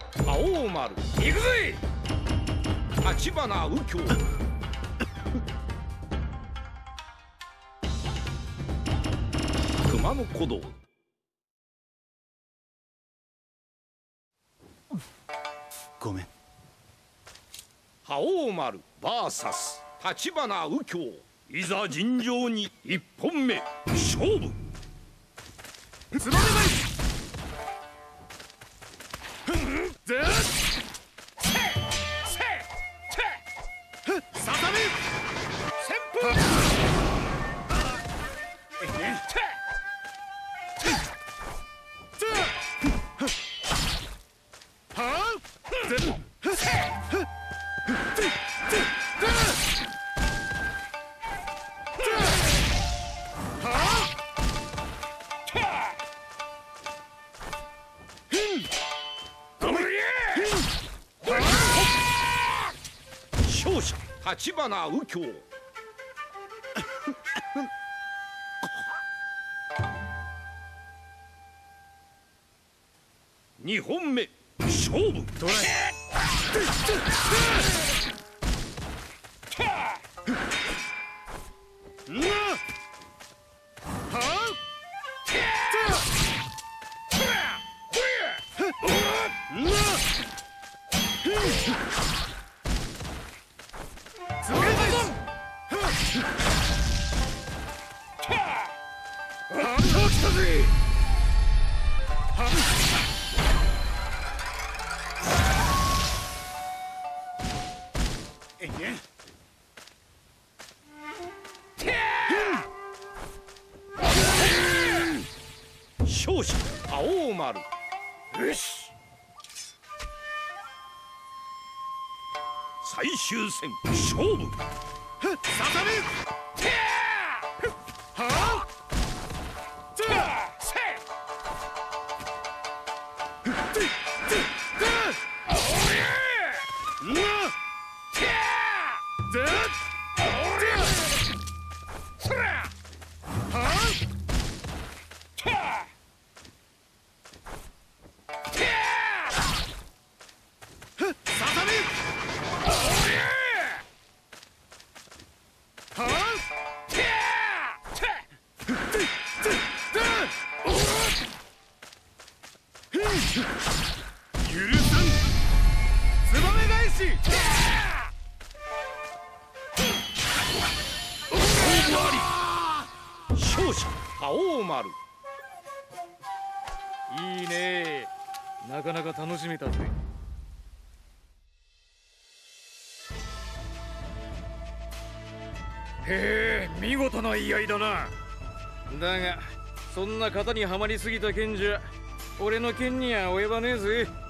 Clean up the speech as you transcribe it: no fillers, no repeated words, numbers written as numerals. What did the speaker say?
青丸行くぜ。立花右京熊野古道。 ごめん。 覇王丸 VS 立花右京。いざ尋常に一本目勝負。 つばめがいぜっささみ旋風勝者立花右京。2本目勝負。 トライ勝者青丸。 よし最終戦勝負。 ささみ勝者覇王丸。 いいね。なかなか楽しめたぜ。へえ、見事な居合だな。だがそんな型にはまりすぎた剣じゃ俺の剣には及ばねえぜ。